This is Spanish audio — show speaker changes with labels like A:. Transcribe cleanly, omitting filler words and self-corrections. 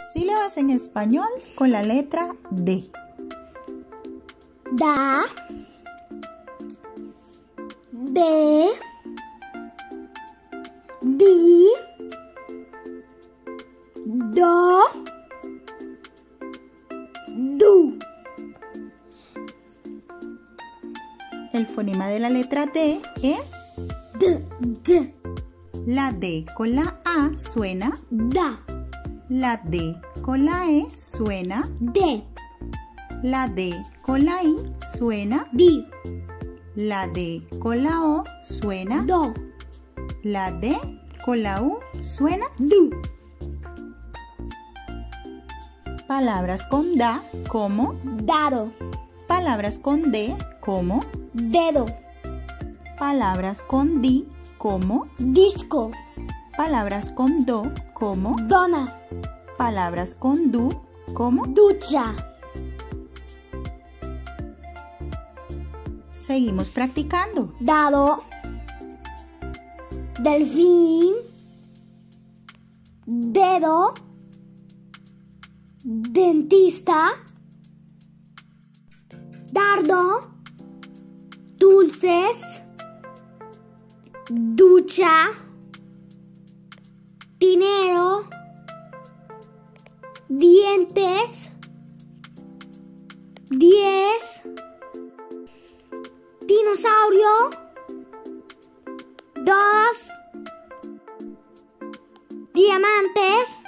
A: Sílabas en español con la letra D.
B: Da, de, di, do, du.
A: El fonema de la letra D es
B: D.
A: la D con la A suena,
B: Da,
A: la D con la E suena,
B: de,
A: la D con la I suena,
B: di,
A: la D con la O suena,
B: do,
A: la D con la U suena.
B: du.
A: Palabras con da como,
B: Dado,
A: palabras con D como,
B: dedo,
A: palabras con di como,
B: disco,
A: palabras con do como,
B: dona,
A: palabras con du como.
B: ducha.
A: Seguimos practicando.
B: Dado, delfín, dedo, dentista, dardo, dulces, ducha, dinero, dientes, 10, dinosaurio, 2, diamantes,